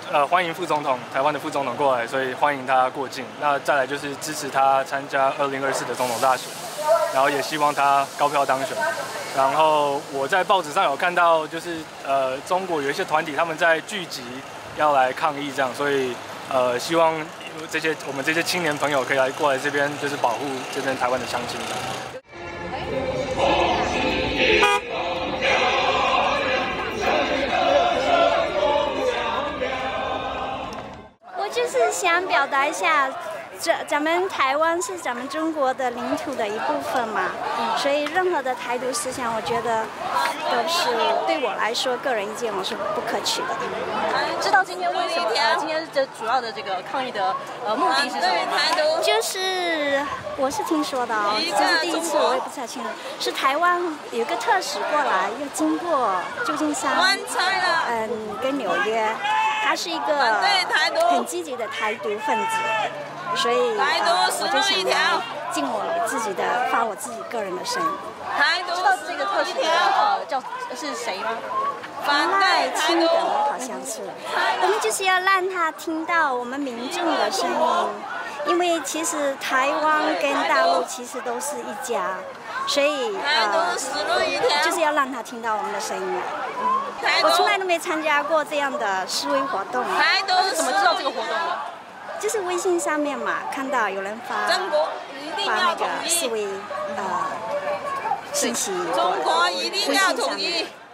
欢迎副总统，台湾的副总统过来，所以欢迎他过境。那再来就是支持他参加2024的总统大选，然后也希望他高票当选。然后我在报纸上有看到，就是中国有一些团体他们在聚集要来抗议这样，所以希望我们这些青年朋友可以过来这边，就是保护这边台湾的乡亲。 我就是想表达一下，咱们台湾是咱们中国的领土的一部分嘛，所以任何的台独思想，我觉得都是对我来说，个人意见我是不可取的。 知道今天为什么？今天这主要的这个抗议的目的是什么？ 就是我是听说的哦，这是第一次，我也不太清楚。是台湾有个特使过来，又经过旧金山，跟纽约。他是一个很积极的台独分子，所以我就想要尽我自己的发我自己个人的声音。 知道这个特使是谁吗？ 赖清德好像是。我们就是要让他听到我们民众的声音，因为其实台湾跟大陆其实都是一家，所以就是要让他听到我们的声音。我从来都没参加过这样的示威活动。 怎么知道这个活动的？ 就是微信上面嘛，看到有人发那个示威信息。 中国一定要统一。